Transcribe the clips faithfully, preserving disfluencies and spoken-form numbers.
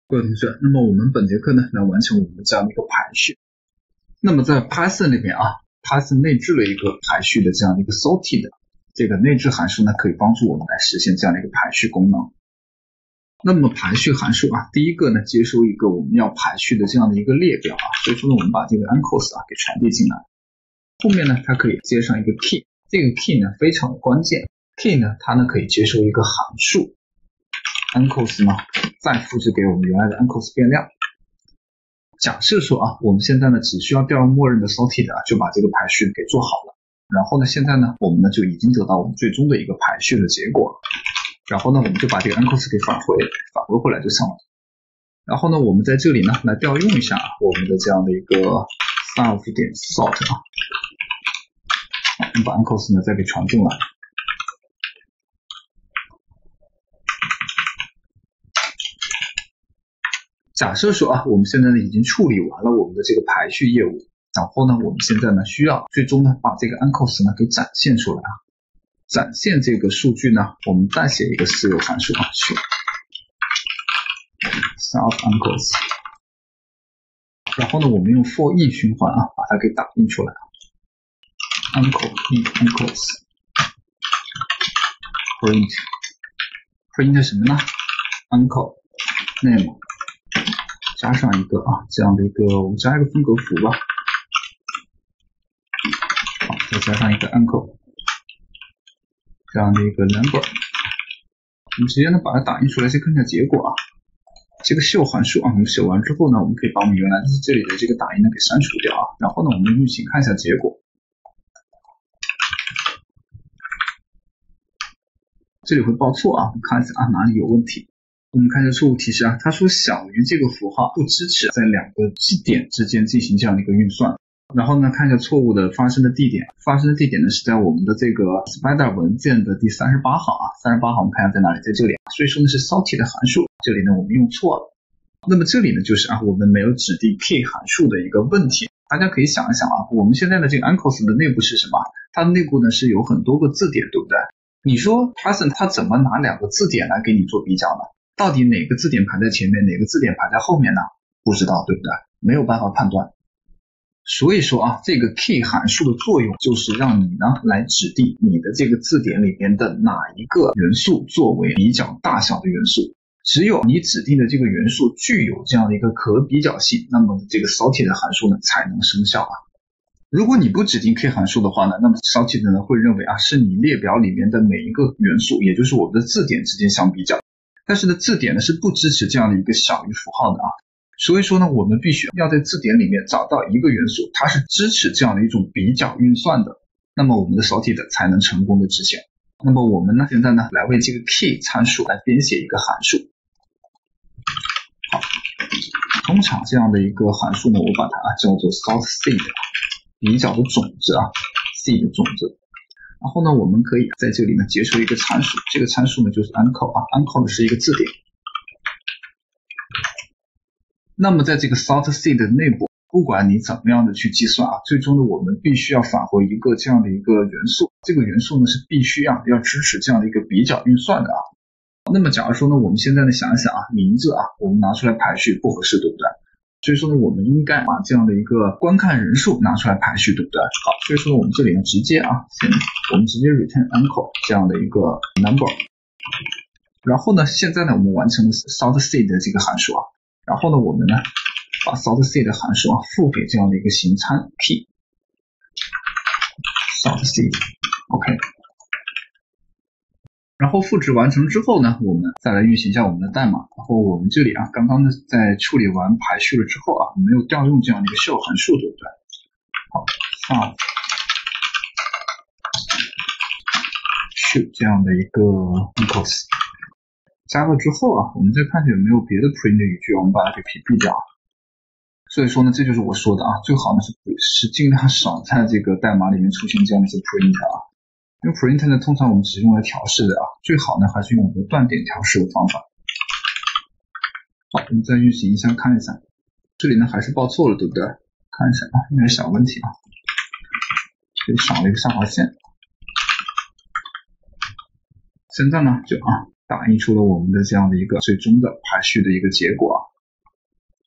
各位同学，那么我们本节课呢来完成我们这样的一个排序。那么在 Python 里面啊 ，Python 内置了一个排序的这样的一个 sorted 这个内置函数呢，可以帮助我们来实现这样的一个排序功能。那么排序函数啊，第一个呢接收一个我们要排序的这样的一个列表啊，所以说呢我们把这个 uncos 啊给传递进来。后面呢它可以接上一个 key， 这个 key 呢非常的关键 ，key 呢它呢可以接收一个函数 uncos 呢再复制给我们原来的 uncos 变量。假设说啊，我们现在呢只需要调用默认的 sorted 啊，就把这个排序给做好了。然后呢，现在呢我们呢就已经得到我们最终的一个排序的结果了。然后呢，我们就把这个 uncos 给返回，返回回来就行了。然后呢，我们在这里呢来调用一下我们的这样的一个 self 点 sort 啊，我们把 uncos 呢再给传进来。假设说啊，我们现在呢已经处理完了我们的这个排序业务，然后呢，我们现在呢需要最终呢把这个 uncos 呢给展现出来啊。展现这个数据呢，我们再写一个私有函数啊，去 self uncos， 然后呢，我们用 for each 循环啊，把它给打印出来 ，uncle e uncos print print 什么呢 ？uncle name 加上一个啊这样的一个，我们加一个分隔符吧，好，再加上一个 uncle。这样的一个 number， 我们直接呢把它打印出来，先看一下结果啊。这个秀函数啊，我们写完之后呢，我们可以把我们原来这里的这个打印呢给删除掉啊。然后呢，我们运行看一下结果，这里会报错啊，我们看一下啊哪里有问题。我们看一下错误提示啊，它说小于这个符号不支持在两个基点之间进行这样的一个运算。然后呢，看一下错误的发生的地点，发生的地点呢是在我们的这个 Spider 文件的第三十八号啊，三十八号我们看一下在哪里，在这里，所以说呢是 sorted 的函数，这里呢我们用错了。那么这里呢就是啊我们没有指定 key 函数的一个问题。大家可以想一想啊，我们现在的这个 uncos 的内部是什么？它的内部呢是有很多个字典，对不对？你说 Python 它怎么拿两个字典来给你做比较呢？到底哪个字典排在前面，哪个字典排在后面呢？不知道，对不对？没有办法判断。所以说啊，这个 key 函数的作用就是让你呢来指定你的这个字典里面的哪一个元素作为比较大小的元素。只有你指定的这个元素具有这样的一个可比较性，那么这个 sorted 的函数呢才能生效啊。如果你不指定 key 函数的话呢，那么 sorted 呢会认为啊是你列表里面的每一个元素，也就是我们的字典之间相比较。但是呢，字典呢是不支持这样的一个小于符号的啊。所以说呢，我们必须要在字典里面找到一个元素，它是支持这样的一种比较运算的，那么我们的 sorted 才能成功的执行。那么我们呢，现在呢，来为这个 key 参数来编写一个函数。好，通常这样的一个函数呢，我把它啊叫做 sort seed， 比较的种子啊 ，seed 的种子。然后呢，我们可以在这里呢接受一个参数，这个参数呢就是 uncle 啊 ，uncle 是一个字典。那么在这个 sort seed 的内部，不管你怎么样的去计算啊，最终呢我们必须要返回一个这样的一个元素，这个元素呢是必须要要支持这样的一个比较运算的啊。那么假如说呢，我们现在呢想一想啊，名字啊，我们拿出来排序不合适，对不对？所以说呢，我们应该把这样的一个观看人数拿出来排序，对不对？好，所以说呢，我们这里呢直接啊，先我们直接 return uncle 这样的一个 number， 然后呢，现在呢我们完成了 sort seed 的这个函数啊。然后呢，我们呢把 sort seed 的函数啊赋给这样的一个形参 key sort seed OK， 然后赋值完成之后呢，我们再来运行一下我们的代码。然后我们这里啊，刚刚呢在处理完排序了之后啊，没有调用这样的一个秀函数，对不对？好 ，sort 去这样的一个 uncos。加了之后啊，我们再看看有没有别的 print 语句，我们把它给屏蔽掉。所以说呢，这就是我说的啊，最好呢是是尽量少在这个代码里面出现这样的一些 print 啊，因为 print 呢通常我们只是用来调试的啊，最好呢还是用我们的断点调试的方法。好，我们再运行一下看一下，这里呢还是报错了，对不对？看一下啊，有点小问题啊，这里少了一个下划线。现在呢就啊。打印出了我们的这样的一个最终的排序的一个结果啊。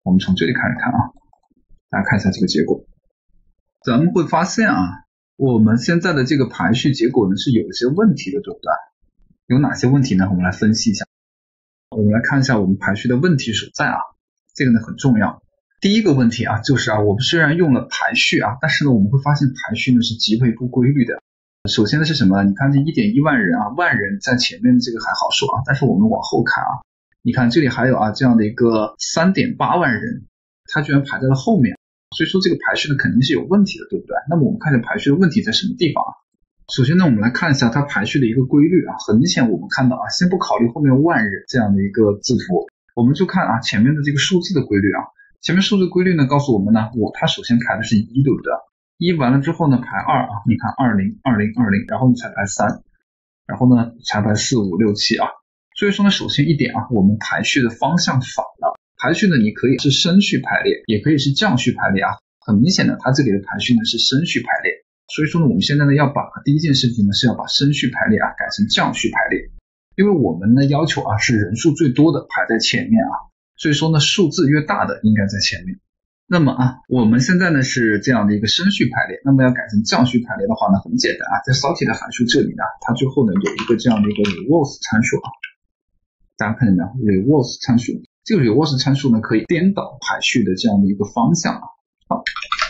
我们从这里开始看啊，大家看一下这个结果，咱们会发现啊，我们现在的这个排序结果呢是有一些问题的，对不对？有哪些问题呢？我们来分析一下。我们来看一下我们排序的问题所在啊，这个呢很重要。第一个问题啊，就是啊，我们虽然用了排序啊，但是呢，我们会发现排序呢是极为不规律的。首先呢是什么？你看这 一点一万人啊，万人在前面的这个还好说啊，但是我们往后看啊，你看这里还有啊这样的一个 三点八万人，它居然排在了后面，所以说这个排序呢肯定是有问题的，对不对？那么我们看一下排序的问题在什么地方啊？首先呢，我们来看一下它排序的一个规律啊，很明显我们看到啊，先不考虑后面万人这样的一个字符，我们就看啊前面的这个数字的规律啊。前面数字规律呢告诉我们呢，我它首先排的是一，对不对？一完了之后呢排二啊，你看二零二零二零，然后你才排三，然后呢才排四五六七啊。所以说呢，首先一点啊，我们排序的方向反了。排序呢，你可以是升序排列，也可以是降序排列啊。很明显的，它这里的排序呢是升序排列。所以说呢，我们现在呢要把第一件事情呢是要把升序排列啊改成降序排列，因为我们呢要求啊是人数最多的排在前面啊。所以说呢，数字越大的应该在前面。那么啊，我们现在呢是这样的一个升序排列，那么要改成降序排列的话呢，很简单啊，在 salty 的函数这里呢，它最后呢有一个这样的一个 reverse 参数啊，大家看见没有 ？reverse 参数，这个 reverse 参数呢可以颠倒排序的这样的一个方向啊。好，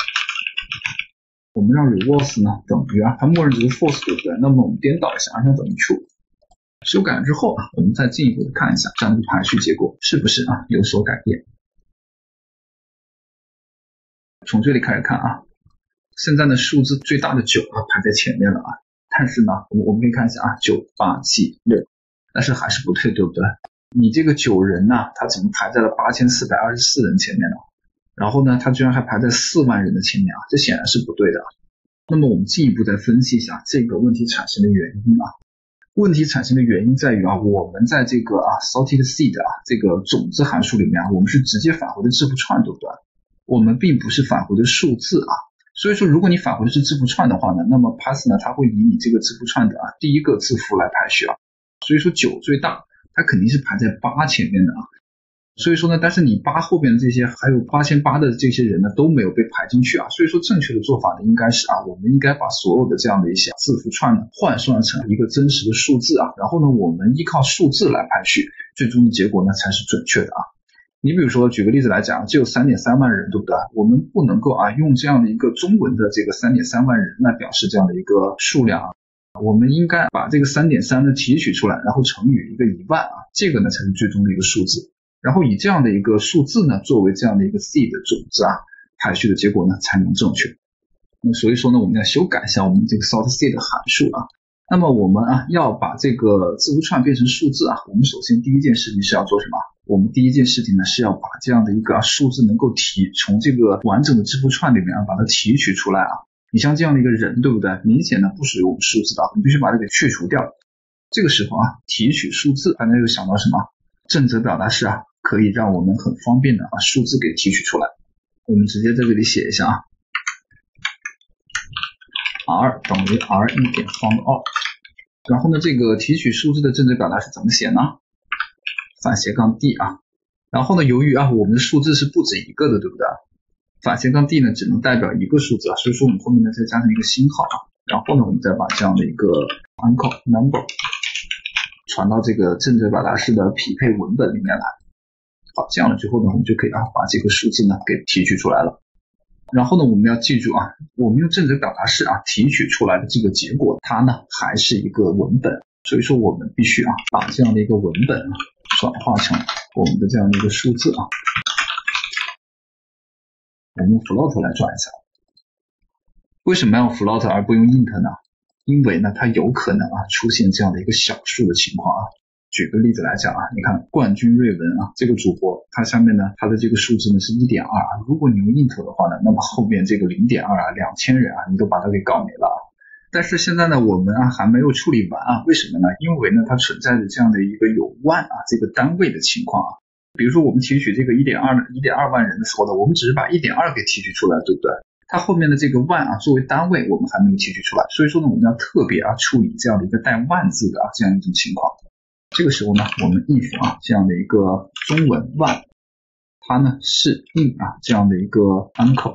我们让 reverse 呢等于啊，它默认值是 false， 对不对？那么我们颠倒一下，让它等于 true。修改了之后啊，我们再进一步的看一下这样的排序结果是不是啊有所改变。从这里开始看啊，现在呢数字最大的九啊排在前面了啊，但是呢我们可以看一下啊九八七六，但是还是不对，对不对？你这个九人呢、啊，它怎么排在了八千四百二十四人前面呢？然后呢它居然还排在四万人的前面啊，这显然是不对的。那么我们进一步再分析一下这个问题产生的原因啊。问题产生的原因在于啊，我们在这个啊 salted seed 啊这个种子函数里面啊，我们是直接返回的字符串，对不对？我们并不是返回的数字啊，所以说如果你返回的是字符串的话呢，那么 Python 呢它会以你这个字符串的啊第一个字符来排序啊，所以说九最大，它肯定是排在八前面的啊。所以说呢，但是你八后边的这些还有八千八的这些人呢都没有被排进去啊，所以说正确的做法呢应该是啊，我们应该把所有的这样的一些字符串呢换算成一个真实的数字啊，然后呢我们依靠数字来排序，最终的结果呢才是准确的啊。你比如说举个例子来讲，只有 三点三万人，对不对？我们不能够啊用这样的一个中文的这个 三点三万人来表示这样的一个数量啊，我们应该把这个 三点三 呢提取出来，然后乘以一个一万啊，这个呢才是最终的一个数字。然后以这样的一个数字呢作为这样的一个 seed 的种子啊，排序的结果呢才能正确。那所以说呢，我们要修改一下我们这个 salted seed 的函数啊。那么我们啊要把这个字符串变成数字啊，我们首先第一件事情是要做什么？我们第一件事情呢是要把这样的一个、啊、数字能够提从这个完整的字符串里面啊把它提取出来啊。你像这样的一个人，对不对？明显呢不属于我们数字的，我们必须把它给去除掉。这个时候啊，提取数字，大家又想到什么？正则表达式啊，可以让我们很方便的把数字给提取出来。我们直接在这里写一下啊 ，r 等于 r 一点 found out。然后呢，这个提取数字的正则表达式怎么写呢？反斜杠 d 啊。然后呢，由于啊我们的数字是不止一个的，对不对？反斜杠 d 呢只能代表一个数字啊，所以说我们后面呢再加上一个星号啊。然后呢，我们再把这样的一个 uncle number 传到这个正则表达式的匹配文本里面来。好，这样了之后呢，我们就可以啊把这个数字呢给提取出来了。然后呢，我们要记住啊，我们用正则表达式啊提取出来的这个结果，它呢还是一个文本，所以说我们必须啊把这样的一个文本啊转化成我们的这样的一个数字啊。我们用 float 来转一下。为什么要用 float 而不用 int 呢？因为呢它有可能啊出现这样的一个小数的情况啊。举个例子来讲啊，你看冠军瑞文啊，这个主播他下面呢他的这个数字呢是 一点二 啊，如果你用 int 的话呢，那么后面这个 零点二 啊两千人啊你都把它给搞没了。但是现在呢我们啊还没有处理完啊，为什么呢？因为呢它存在着这样的一个有万啊这个单位的情况啊。比如说我们提取这个 一点二 一点二万人的时候呢，我们只是把 一点二 给提取出来，对不对？它后面的这个万啊作为单位我们还没有提取出来，所以说呢我们要特别啊处理这样的一个带万字的啊这样一种情况。这个时候呢我们 if 啊这样的一个中文万， 它呢是印啊这样的一个 uncle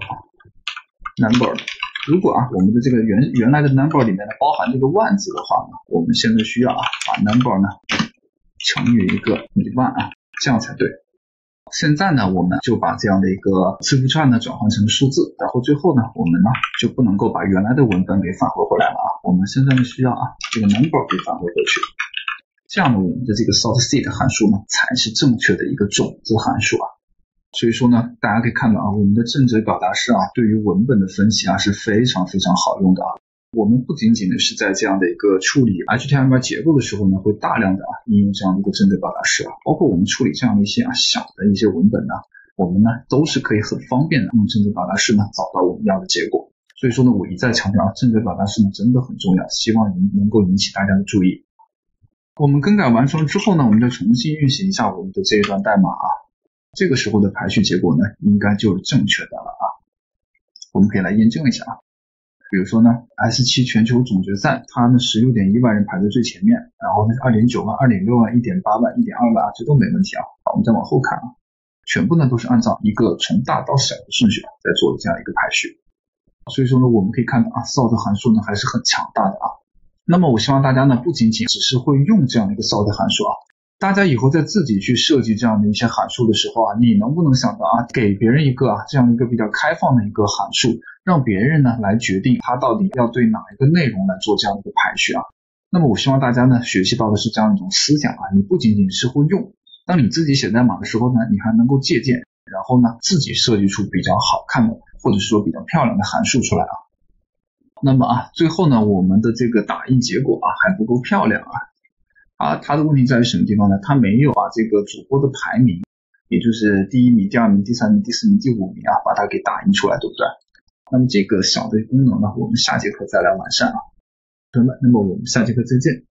number。如果啊我们的这个原原来的 number 里面呢包含这个万字的话呢，我们现在需要啊把 number 呢乘以一个一万啊，这样才对。现在呢我们就把这样的一个字符串呢转换成数字，然后最后呢我们呢就不能够把原来的文本给返回回来了啊，我们现在呢需要啊这个 number 给返回回去，这样呢我们的这个 sort seed 函数呢才是正确的一个种子函数啊。所以说呢大家可以看到啊，我们的正则表达式啊对于文本的分析啊是非常非常好用的啊。我们不仅仅的是在这样的一个处理 H T M L 结构的时候呢，会大量的啊应用这样的一个正则表达式啊，包括我们处理这样的一些啊小的一些文本呢，我们呢都是可以很方便的用正则表达式呢找到我们要的结果。所以说呢，我一再强调啊，正则表达式呢真的很重要，希望能够引起大家的注意。我们更改完成之后呢，我们再重新运行一下我们的这一段代码啊，这个时候的排序结果呢应该就是正确的了啊。我们可以来验证一下啊。比如说呢 S 七 全球总决赛，它呢 十六点一万人排在最前面，然后呢 二点九万、二点六万、一点八万、一点二万啊，这都没问题啊。好，我们再往后看啊，全部呢都是按照一个从大到小的顺序啊在做的这样一个排序。所以说呢，我们可以看到啊 sort 函数呢还是很强大的啊。那么我希望大家呢不仅仅只是会用这样的一个 sort 函数啊，大家以后在自己去设计这样的一些函数的时候啊，你能不能想到啊，给别人一个啊这样一个比较开放的一个函数，让别人呢来决定他到底要对哪一个内容来做这样一个排序啊。那么我希望大家呢学习到的是这样一种思想啊，你不仅仅是会用，当你自己写代码的时候呢，你还能够借鉴，然后呢自己设计出比较好看的或者说比较漂亮的函数出来啊。那么啊最后呢，我们的这个打印结果啊还不够漂亮啊。啊，它的问题在于什么地方呢？它没有把这个主播的排名，也就是第一名、第二名、第三名、第四名、第五名啊，把它给打印出来，对不对？那么这个小的功能呢，我们下节课再来完善啊。朋友们，那么我们下节课再见。